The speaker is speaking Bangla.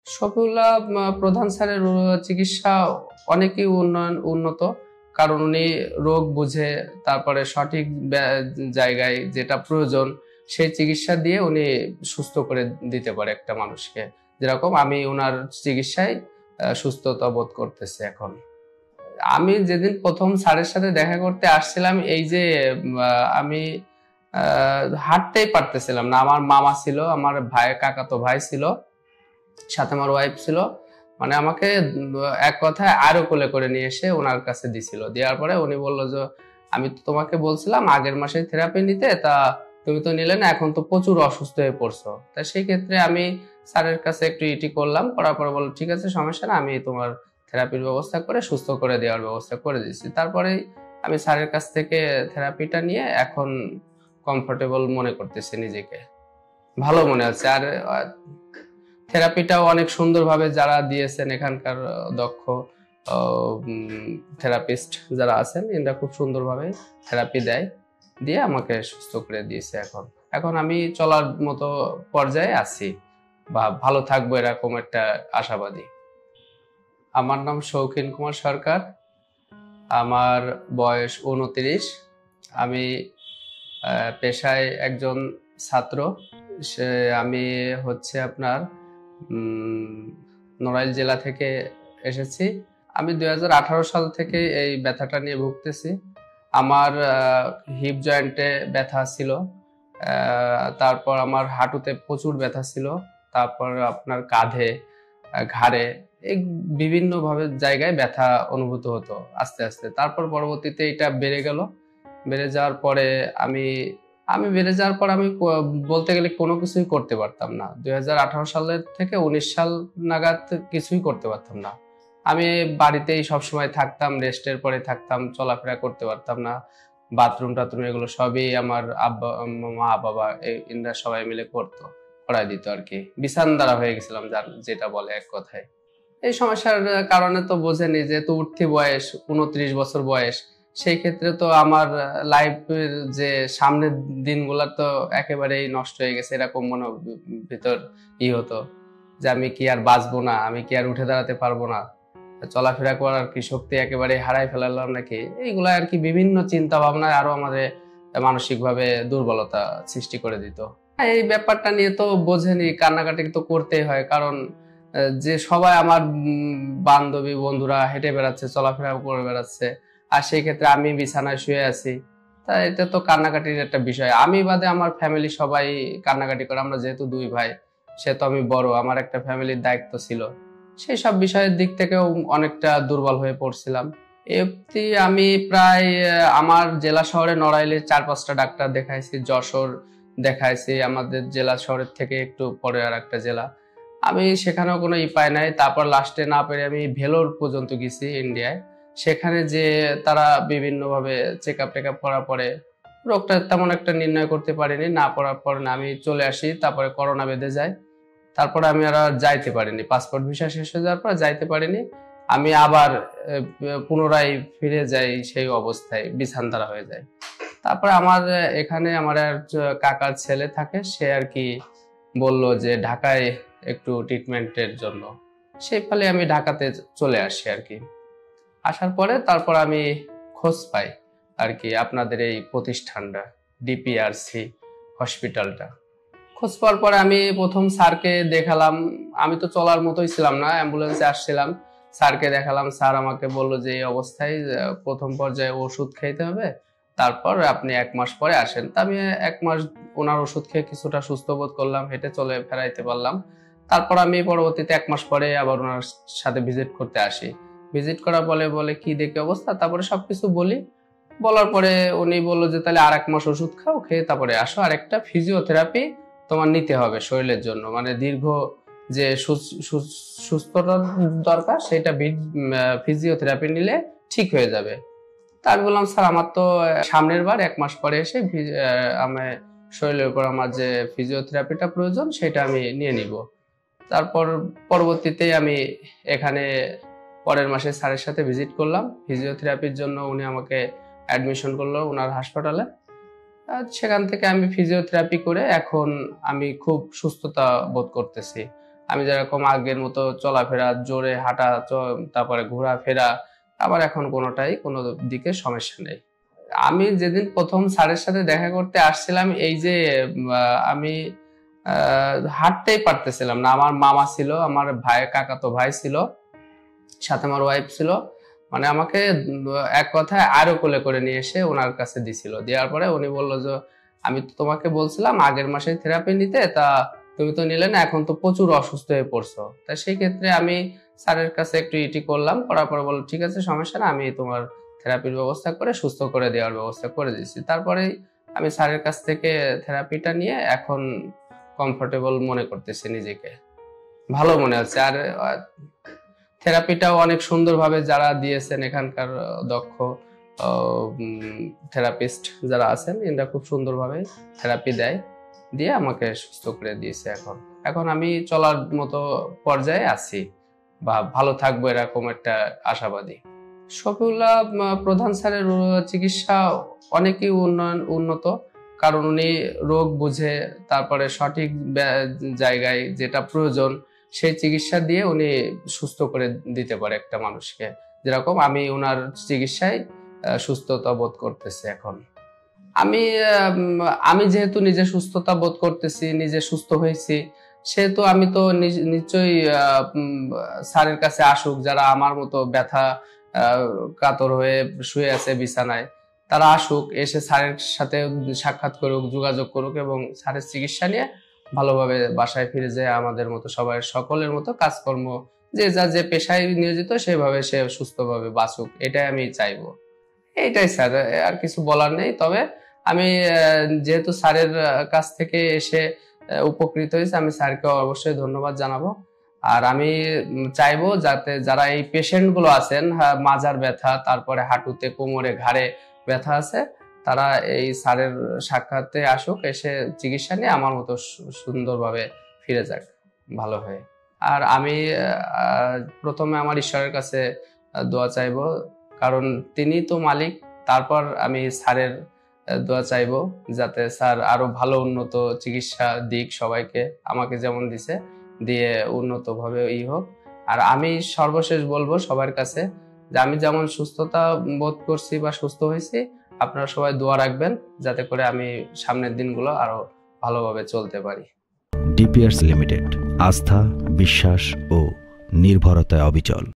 শফিউল্লাহ প্রধান স্যারের চিকিৎসা অনেকই উন্নত, কারণ উনি রোগ বুঝে তারপরে সঠিক জায়গায় যেটা প্রয়োজন সেই চিকিৎসা দিয়ে উনি সুস্থ করে দিতে পারে একটা মানুষকে। যেরকম আমি ওনার চিকিৎসায় সুস্থতা বোধ করতেছি এখন। আমি যেদিন প্রথম স্যারের সাথে দেখা করতে আসছিলাম, এই যে আমি হাঁটতেই পারতেছিলাম না। আমার মামা ছিল, আমার ভাই, কাকাতো ভাই ছিল, সাথে আমার ওয়াইফ ছিল। মানে আমাকে এক কথায় আরো কোলে করে নিয়ে এসে ওনার কাছে দিছিল। দেওয়ার পরে উনি বললো যে আমি তো তোমাকে বলছিলাম আগের মাসে থেরাপি নিতে, তা তুমি তো নিলে না, এখন তো প্রচুর অসুস্থ হয়ে পড়ছো। তা সেই ক্ষেত্রে আমি স্যারের কাছে একটু ইটি করলাম, করার পরে বললো ঠিক আছে, সমস্যা না, আমি তোমার থেরাপির ব্যবস্থা করে সুস্থ করে দেওয়ার ব্যবস্থা করে দিচ্ছি। তারপরে আমি স্যারের কাছ থেকে থেরাপিটা নিয়ে এখন কমফোর্টেবল মনে করতেছি নিজেকে, ভালো মনে হচ্ছে। আর থেরাপিটাও অনেক সুন্দরভাবে যারা দিয়েছেন এখানকার দক্ষ থেরাপিস্ট যারা আছেন, এরা খুব সুন্দরভাবে থেরাপি দিয়ে আমাকে সুস্থ করে দিয়েছে। এখন আমি চলার মতো পর্যায়ে আছি বা ভালো থাকবো এরকম একটা আশাবাদী। আমার নাম শৌখিন কুমার সরকার, আমার বয়স 29। আমি পেশায় একজন ছাত্র। আমি হচ্ছে আপনার নড়াইল জেলা থেকে এসেছি। আমি 2018 সাল থেকে এই ব্যথাটা নিয়ে ভুগতেছি। আমার হিপ জয়েন্টে ব্যথা ছিল, তারপর আমার হাঁটুতে প্রচুর ব্যথা ছিল, তারপর আপনার কাঁধে, ঘাড়ে, এই বিভিন্নভাবে জায়গায় ব্যথা অনুভূত হতো আস্তে আস্তে। তারপর পরবর্তীতে এটা বেড়ে গেল। বেড়ে যাওয়ার পরে আমি বলতে গেলে কোনো কিছুই করতে পারতাম না। 2018 সালের থেকে 19 সাল নাগাদ কিছুই করতে পারতাম না। আমি বাড়িতেই সবসময় থাকতাম, রেস্টের পরে থাকতাম, চলাফেরা করতে পারতাম না। বাথরুম টাথরুম এগুলো সবই আমার আব্বা, মা, বাবা এরা সবাই মিলে করাই দিত আর কি। বিছানাদারা হয়ে গেছিলাম, যেটা বলে এক কথায়। এই সমস্যার কারণে তো বোঝেনি, যে তো উঠতি বয়স, 29 বছর বয়স, সেই ক্ষেত্রে তো আমার লাইফের যে সামনের দিনগুলা তো একেবারেই নষ্ট হয়ে গেছে, এরকম মনে ভিতর হতো যে আমি কি আর বাঁচবো না, আমি কি আর উঠে দাঁড়াতে পারবো না, চলাফেরা করার কি শক্তি একেবারে হারাই ফেলালাম নাকি, এইগুলা আর কি বিভিন্ন চিন্তা ভাবনা আরো আমাদের মানসিক ভাবে দুর্বলতা সৃষ্টি করে দিত। এই ব্যাপারটা নিয়ে তো বোঝেনি, কান্নাকাটি তো করতেই হয়, কারণ যে সবাই আমার বান্ধবী বন্ধুরা হেঁটে বেড়াচ্ছে, চলাফেরা করে বেড়াচ্ছে, আর সেই ক্ষেত্রে আমি বিছানায় শুয়ে আছি। তা এটা তো কান্নাকাটির একটা বিষয়। আমি বাদে আমার ফ্যামিলি সবাই কান্নাকাটি করে। আমরা যেহেতু 2 ভাই, সে তো আমি বড়, আমার একটা ফ্যামিলির দায়িত্ব ছিল। সেই সব বিষয়ের দিক থেকেও অনেকটা দুর্বল হয়ে পড়ছিলাম। এমনি আমি প্রায় আমার জেলা শহরে নড়াইলে 4-5টা ডাক্তার দেখাইছি, যশোর দেখাইছি, আমাদের জেলা শহরের থেকে একটু পরে আর একটা জেলা। আমি সেখানেও কোনো পাই নাই। তারপর লাস্টে না পেরে আমি ভেলোর পর্যন্ত গেছি ইন্ডিয়ায়। সেখানে যে তারা বিভিন্নভাবে চেক আপ টেক আপ করার পরে রোগটা তেমন একটা নির্ণয় করতে পারিনি। না পড়ার পর আমি চলে আসি, তারপরে করোনা বেঁধে যায়। তারপরে আমি আর যাইতে পারিনি, পাসপোর্ট ভিসা শেষ হয়ে যাওয়ার পর যাইতে পারিনি। আমি আবার পুনরায় ফিরে যাই সেই অবস্থায়, বিছানাদারা হয়ে যায়। তারপরে আমার এখানে আমার এক কাকার ছেলে থাকে, সে আর কি বললো যে ঢাকায় একটু ট্রিটমেন্টের জন্য। সেই ফলে আমি ঢাকাতে চলে আসি আর কি। আসার পরে তারপর আমি খোঁজ পাই আর কি আপনাদের এই প্রতিষ্ঠানটা, ডিপিআরসি হসপিটালটা। খোঁজ পাওয়ার পরে আমি প্রথম স্যারকে দেখালাম। আমি তো চলার মতোই ছিলাম না, অ্যাম্বুলেন্সে আসছিলাম। স্যারকে দেখালাম, স্যার আমাকে বললো যে এই অবস্থায় প্রথম পর্যায়ে ওষুধ খেতে হবে, তারপর আপনি 1 মাস পরে আসেন। তা আমি 1 মাস ওনার ওষুধ খেয়ে কিছুটা সুস্থ বোধ করলাম, হেঁটে চলে ফেরাইতে পারলাম। তারপর আমি পরবর্তীতে 1 মাস পরে আবার ওনার সাথে ভিজিট করতে আসি। ভিজিট করার বলে কি দেখি অবস্থা, তারপরে সবকিছু বলি। বলার পরে উনি বললো যে তাহলে আর 1 মাস ওষুধ খাও, খেয়ে তারপরে আসো, আর একটা ফিজিওথেরাপি তোমার নিতে হবে শরীরের জন্য, মানে দীর্ঘ যে সুস্থতা দরকার সেটা ফিজিওথেরাপি নিলে ঠিক হয়ে যাবে। তা আমি বললাম স্যার আমার তো সামনের বার 1 মাস পরে এসে আমার শরীরের উপর আমার যে ফিজিওথেরাপিটা প্রয়োজন সেটা আমি নিয়ে নিব। তারপর পরবর্তীতে আমি এখানে পরের মাসে স্যারের সাথে ভিজিট করলাম ফিজিওথেরাপির জন্য। উনি আমাকে অ্যাডমিশন করলো ওনার হাসপাতালে। সেখান থেকে আমি ফিজিওথেরাপি করে এখন আমি খুব সুস্থতা বোধ করতেছি। আমি যেরকম আগের মতো চলাফেরা, জোরে হাঁটা, তারপরে ঘোরাফেরা, আবার এখন কোনোটাই কোনো দিকে সমস্যা নেই। আমি যেদিন প্রথম স্যারের সাথে দেখা করতে আসছিলাম, এই যে আমি হাঁটতেই পারতেছিলাম না। আমার মামা ছিল, আমার ভাই, কাকাতো ভাই ছিল, সাথে আমার ওয়াইফ ছিল, মানে আমাকে এক কথায় আরো কোলে করে নিয়ে এসে ওনার কাছে দিছিল। দেওয়ার পরে উনি বললো যে আমি তো তোমাকে বলছিলাম আগের মাসে থেরাপি নিতে, তা তুমি তো নিলে না, এখন তো প্রচুর অসুস্থ হয়ে পড়ছো। তা সেই ক্ষেত্রে আমি স্যারের কাছে একটু ইটি করলাম, করার পরে বললো ঠিক আছে, সমস্যা না, আমি তোমার থেরাপির ব্যবস্থা করে সুস্থ করে দেওয়ার ব্যবস্থা করে দিয়েছি। তারপরেই আমি স্যারের কাছ থেকে থেরাপিটা নিয়ে এখন কমফোর্টেবল মনে করতেছি নিজেকে, ভালো মনে হচ্ছে। আর থেরাপিটাও অনেক সুন্দরভাবে যারা দিয়েছেন, এখানকার দক্ষ থেরাপিস্ট যারা আছেন, এরা খুব সুন্দরভাবে থেরাপি দেয়, দিয়ে আমাকে সুস্থ করে দিয়েছে। এখন আমি চলার মতো পর্যায়ে আছি, বা ভালো থাকবো এরকম একটা আশাবাদী। শফিউল্লাহ প্রধান স্যারের চিকিৎসা অনেকই উন্নত, কারণ উনি রোগ বুঝে তারপরে সঠিক জায়গায় যেটা প্রয়োজন সেই চিকিৎসা দিয়ে উনি সুস্থ করে দিতে পারে একটা মানুষকে। যেরকম আমি ওনার চিকিৎসায় সুস্থতা বোধ করতেছি এখন। আমি যেহেতু নিজে সুস্থতা বোধ করতেছি, নিজে সুস্থ হয়েছি, সেহেতু আমি তো নিশ্চয়ই স্যারের কাছে আসুক যারা আমার মতো ব্যথা কাতর হয়ে শুয়ে আছে বিছানায়, তারা আসুক, এসে স্যারের সাথে সাক্ষাৎ করুক, যোগাযোগ করুক, এবং স্যারের চিকিৎসা নিয়ে ভালোভাবে বাসায় ফিরে যায় আমাদের মতো সবাই, সকলের মতো কাজকর্ম, যে যার যে পেশায় নিয়োজিত সেভাবে সে সুস্থভাবে বাঁচুক, এটাই আমি চাইবো। এইটাই স্যার, আর কিছু বলার নেই। তবে আমি যেহেতু স্যারের কাছ থেকে এসে উপকৃত হয়েছে, আমি স্যারকে অবশ্যই ধন্যবাদ জানাবো। আর আমি চাইবো যাতে যারা এই পেশেন্ট গুলো আছেন, মাজার ব্যথা, তারপরে হাঁটুতে, কোমরে, ঘাড়ে ব্যথা আছে, তারা এই স্যারের সাক্ষাতে আসুক, এসে চিকিৎসা নিয়ে আমার মতো সুন্দরভাবে ফিরে যাক ভালো হয়ে। আর আমি প্রথমে আমার ঈশ্বরের কাছে দোয়া চাইবো, কারণ তিনি তো মালিক। তারপর আমি স্যারের দোয়া চাইবো যাতে স্যার আরো ভালো উন্নত চিকিৎসা দিক সবাইকে, আমাকে যেমন দিছে দিয়ে উন্নত ভাবে হোক। আর আমি সর্বশেষ বলবো সবার কাছে যে আমি যেমন সুস্থতা বোধ করছি বা সুস্থ হয়েছি, আপনারা সবাই দোয়া রাখবেন যাতে করে আমি সামনের দিনগুলো আরো ভালোভাবে চলতে পারি। ডিপিআরস লিমিটেড, আস্থা, বিশ্বাস ও নির্ভরতায় অবিচল।